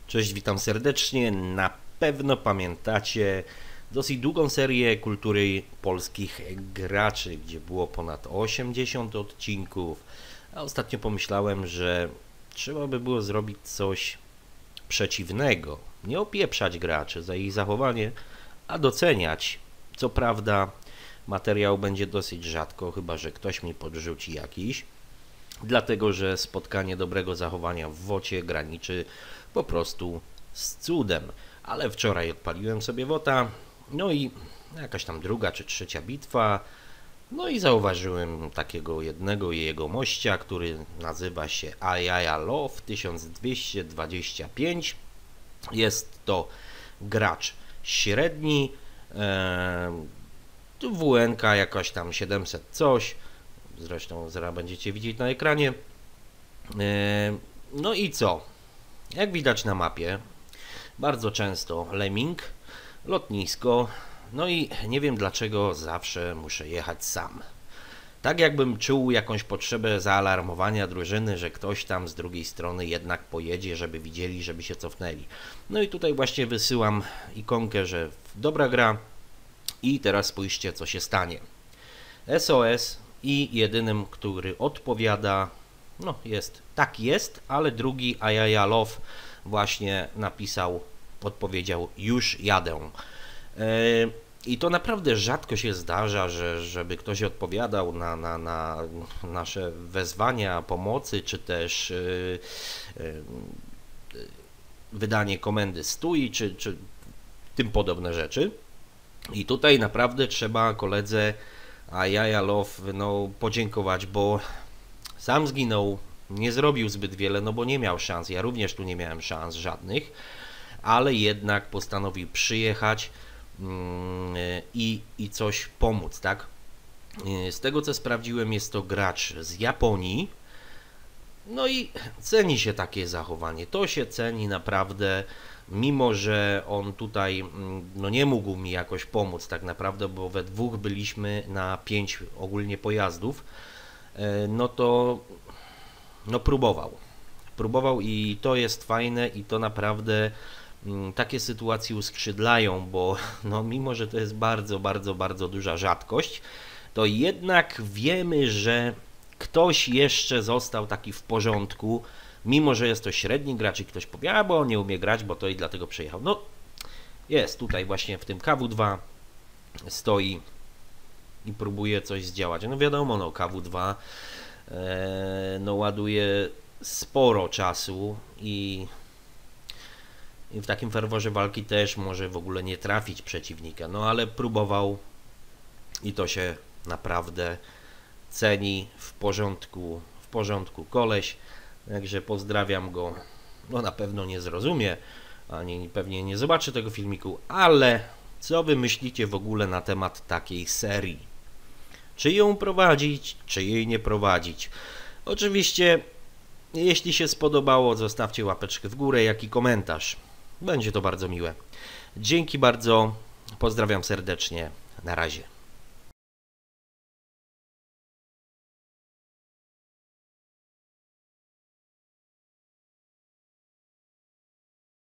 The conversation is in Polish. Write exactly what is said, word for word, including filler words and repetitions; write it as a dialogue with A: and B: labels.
A: Cześć, witam serdecznie. Na pewno pamiętacie dosyć długą serię kultury polskich graczy, gdzie było ponad osiemdziesiąt odcinków. A ostatnio pomyślałem, że trzeba by było zrobić coś przeciwnego. Nie opieprzać graczy za ich zachowanie, a doceniać. Co prawda materiał będzie dosyć rzadko, chyba że ktoś mi podrzuci jakiś. Dlatego, że spotkanie dobrego zachowania w wocie graniczy po prostu z cudem. Ale wczoraj odpaliłem sobie wota, no i jakaś tam druga czy trzecia bitwa, no i zauważyłem takiego jednego jegomościa, który nazywa się Ajaja Love tysiąc dwieście dwadzieścia pięć. Jest to gracz średni, e, W N K jakoś tam siedemset coś, zresztą zaraz będziecie widzieć na ekranie. No i co? Jak widać na mapie, bardzo często lemming, lotnisko, no i nie wiem dlaczego zawsze muszę jechać sam. Tak jakbym czuł jakąś potrzebę zaalarmowania drużyny, że ktoś tam z drugiej strony jednak pojedzie, żeby widzieli, żeby się cofnęli. No i tutaj właśnie wysyłam ikonkę, że dobra gra i teraz spójrzcie, co się stanie. S O S i jedynym, który odpowiada, no jest, tak jest, ale drugi Ajaja Love właśnie napisał, odpowiedział, już jadę. I to naprawdę rzadko się zdarza, że, żeby ktoś odpowiadał na, na, na nasze wezwania pomocy, czy też yy, yy, wydanie komendy stój, czy, czy tym podobne rzeczy. I tutaj naprawdę trzeba koledze Ajaja Love no, podziękować, bo sam zginął, nie zrobił zbyt wiele, no bo nie miał szans, ja również tu nie miałem szans żadnych, ale jednak postanowił przyjechać i, i coś pomóc, tak? Z tego co sprawdziłem, jest to gracz z Japonii, no i ceni się takie zachowanie, to się ceni naprawdę, mimo że on tutaj no nie mógł mi jakoś pomóc tak naprawdę, bo we dwóch byliśmy na pięć ogólnie pojazdów, no to no próbował, próbował i to jest fajne i to naprawdę takie sytuacje uskrzydlają, bo no mimo, że to jest bardzo, bardzo, bardzo duża rzadkość, to jednak wiemy, że ktoś jeszcze został taki w porządku, mimo, że jest to średni gracz i ktoś powie, a bo on nie umie grać, bo to i dlatego przyjechał. No jest tutaj właśnie w tym K W dwa stoi i próbuje coś zdziałać. No wiadomo, no K W dwa e, no ładuje sporo czasu i I w takim ferworze walki też może w ogóle nie trafić przeciwnika, no ale próbował i to się naprawdę ceni, w porządku, w porządku koleś, także pozdrawiam go, no na pewno nie zrozumie, ani pewnie nie zobaczy tego filmiku, ale co wy myślicie w ogóle na temat takiej serii? Czy ją prowadzić, czy jej nie prowadzić? Oczywiście, jeśli się spodobało, zostawcie łapeczkę w górę, jak i komentarz. Będzie to bardzo miłe. Dzięki bardzo, pozdrawiam serdecznie, na razie.